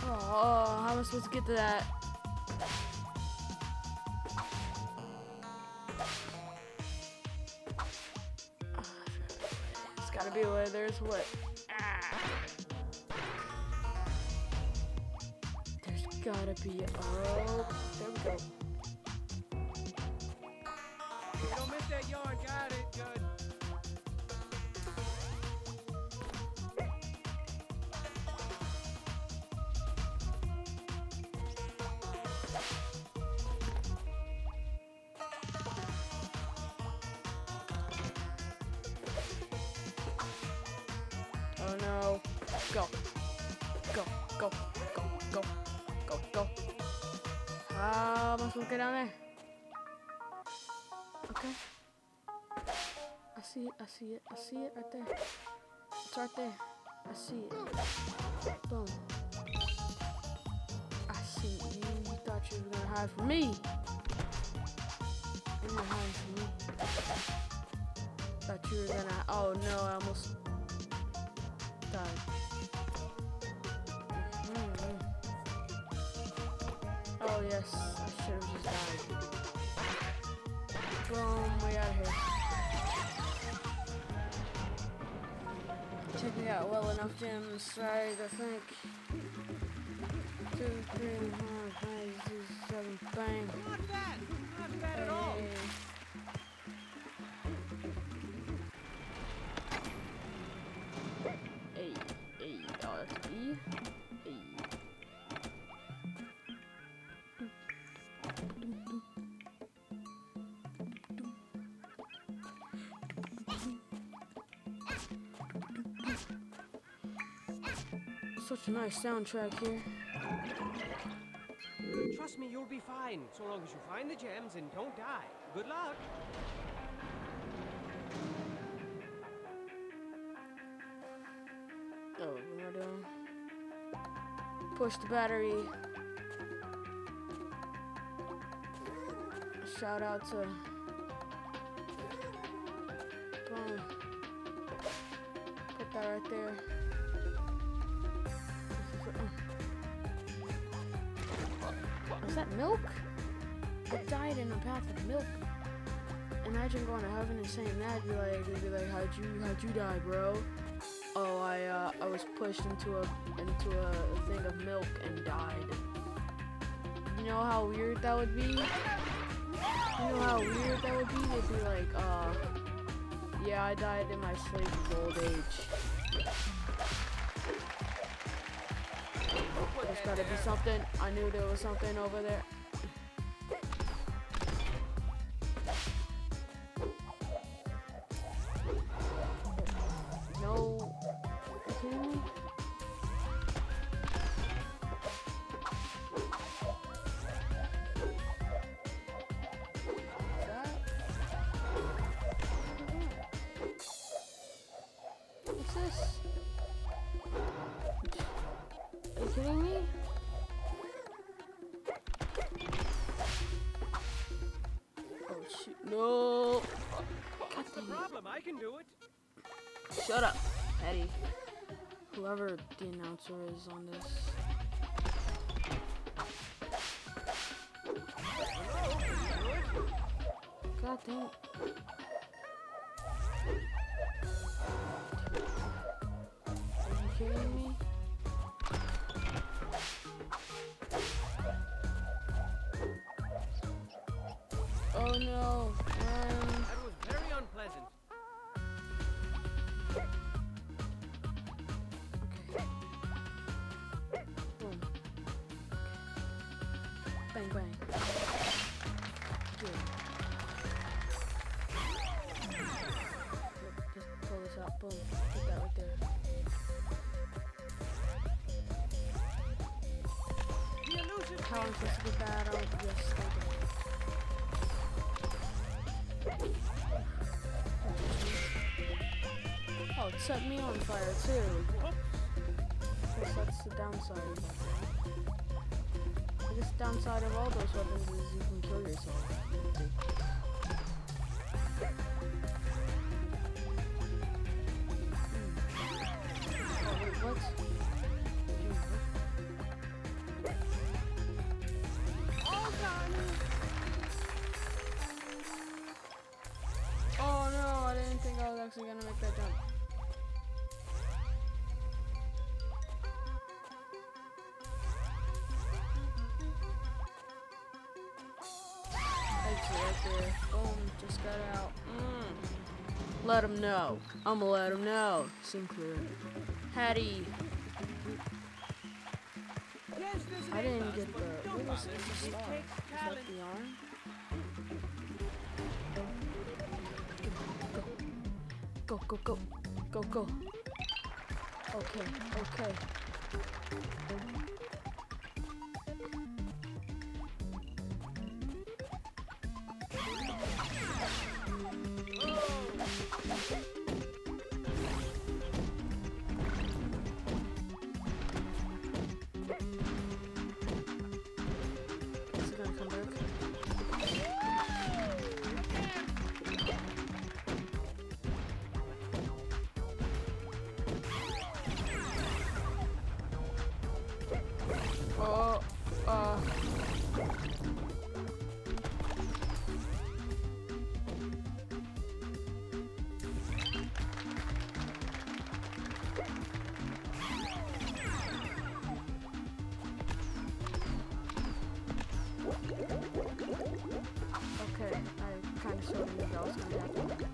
Oh, how am I supposed to get to that? It's gotta be where there's what? There's gotta be. Oh, there we go. You don't miss that yarn. Got it. Good. Oh no. Go. Go. Go. Go. Go. Go. Go. How am I supposed to get down there? Okay. I see it. I see it. I see it right there. It's right there. I see it. Boom. I see you. You thought you were gonna hide from me. You're not hiding from me. Thought you were gonna. Oh no! I almost died. Oh yes, I should have just died. Boom, we out of here. Checking out well enough gems, size, I think. 2, 3, 4, 5, 6, 7, bang. Not bad. Not bad at all. Hey, hey, oh, that's E. Hey. Such a nice soundtrack here. Trust me, you'll be fine. So long as you find the gems and don't die. Good luck. Oh, what am I doing? Push the battery. Shout out to boom. Put that right there. Was that milk? I died in a path of milk. Imagine going to heaven and saying that. You'd be like, how'd you die, bro? Oh, I was pushed into a thing of milk and died. You know how weird that would be? You know how weird that would be? They'd be like, yeah, I died in my sleep of old age. There's gotta be something. I knew there was something over there. No. Are you kidding me? What's this? Are you kidding me? Oh shoot, no! What's the problem? I can do it. Shut up, Eddie. Whoever the announcer is on this. God damn it. Are you kidding me? Oh no, That was very unpleasant. okay. Boom. Bang bang. Good. Look, just pull this out. Boom. Put that right there. The illusion. How am I supposed to get that out? Yes, thank you. Oh, it set me on fire too. Guess that's the downside of that. I guess the downside of all those weapons is you can kill yourself. Oh, wait, what? there. Boom, just got out. Let him know. I'ma let him know. Sinclair. Hattie. Yes, there's an I didn't A-class, get but the. don't What was bother. the It star? takes Is that talent. the arm? Go, go, go. Go, go. Okay, okay. Is it gonna come back? Oh, okay, I kind of sort of knew that was gonna happen.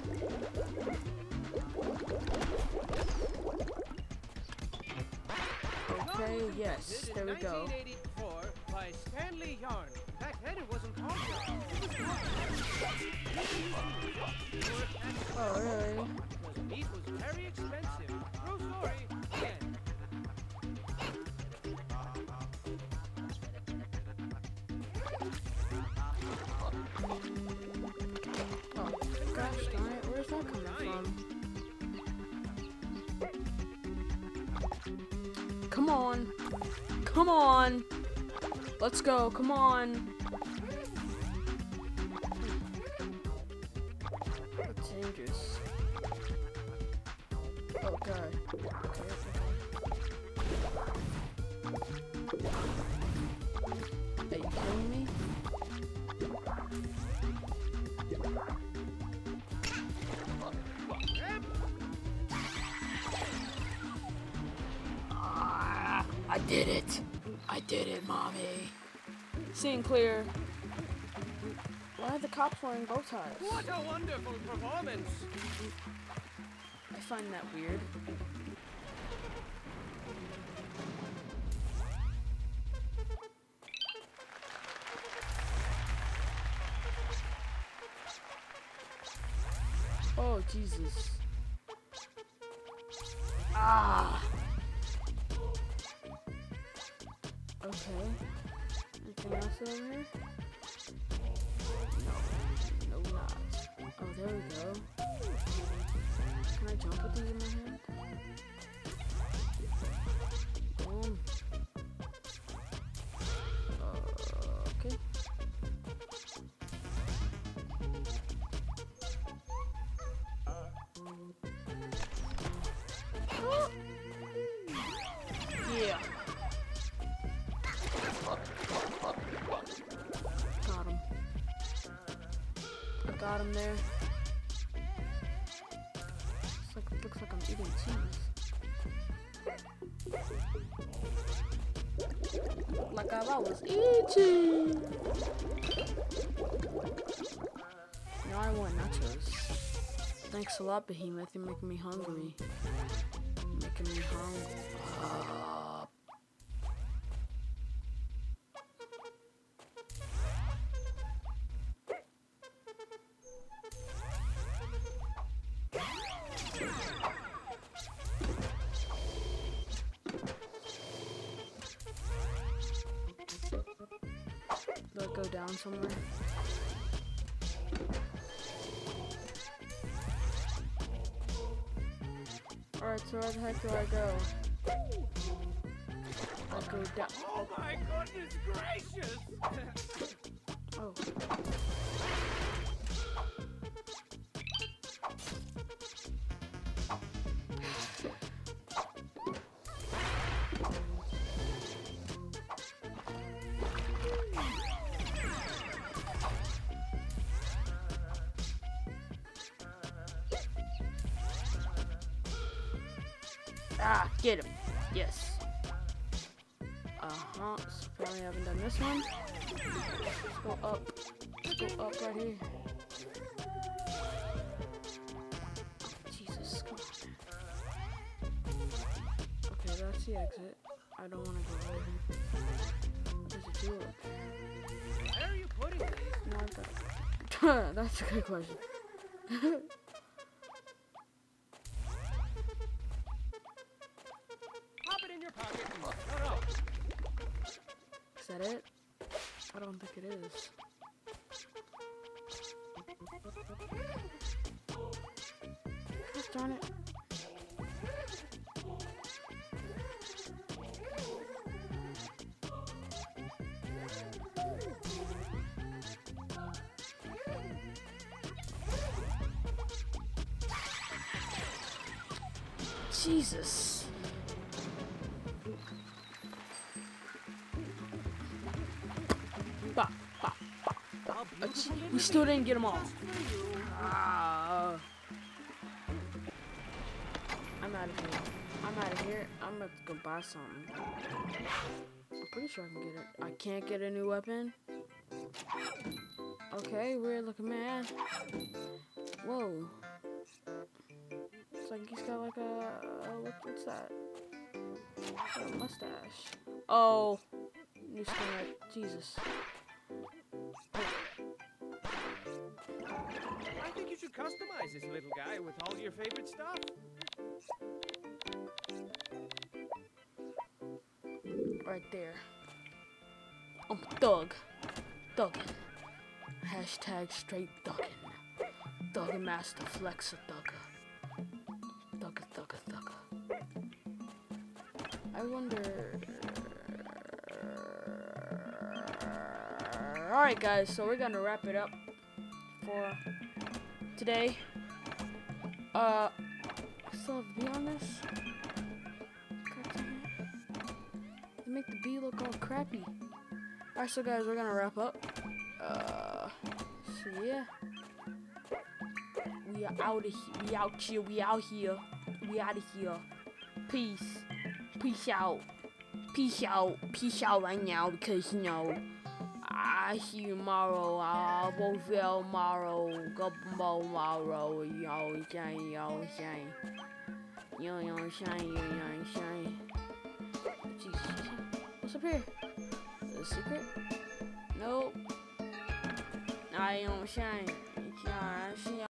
Okay, yes, there we go. 1984 by Stanley Yarn. Back then it wasn't called Yarn. It was called Oh, really? because meat was very expensive. True story. Again. Oh, gosh darn it, where's that coming from? Come on. Come on. Let's go, come on. That's dangerous. Oh god. Okay. Are you kidding me? I did it. I did it, mommy. Seeing clear. Why are the cops wearing bow ties? What a wonderful performance. I find that weird. Oh, Jesus. Ah! Okay. Anything else over here? No. No, not. Oh, there we go. Can I jump with these in my hand? Boom. Okay. Yeah. Got him. I got him there. Looks like I'm eating cheese. Like I was eating. Now I want nachos. Thanks a lot, Behemoth. You're making me hungry. Making me hungry. Do I go down somewhere? Alright, so where the heck do I go? I'll go down. Oh my goodness gracious! Oh. Ah, get him. Yes. Uh-huh. So probably haven't done this one. Let's go up. The go up right here. Jesus, come on. Okay, that's the exit. I don't want to go over here. There's a door. Where are you putting these? No, I got that's a good question. Pop it in your pocket and shut up. Is that it? I don't think it is. Gosh darn it. Jesus. Bah, bah, bah, bah. How beautiful We still didn't get them all. just for you. I'm out of here. I'm out of here. I'm gonna go buy something. I'm pretty sure I can get it. I can't get a new weapon. Okay, weird looking man. Whoa. It's like he's got like a what's that? A mustache. Oh, new skin right. Jesus. I think you should customize this little guy with all your favorite stuff. Right there. I'm a thug. Thuggin'. Hashtag straight thuggin'. Thuggin' master flex a thugger. Thugger, thugger, thugger. I wonder. Alright guys, so we're gonna wrap it up for today. I still have to be on this. God damn it. They make the bee look all crappy. Alright, so guys, we're gonna wrap up. So yeah. We are out of here. We out here. We out here. We out of here. Peace. Peace out. Peace out. Peace out right now because, you know, I see you tomorrow. I will feel tomorrow. Go tomorrow. Yo, shine, yo, shine. Yo, shine, yo, shine. Jesus. What's up here? Is it a secret? Nope. I don't shine.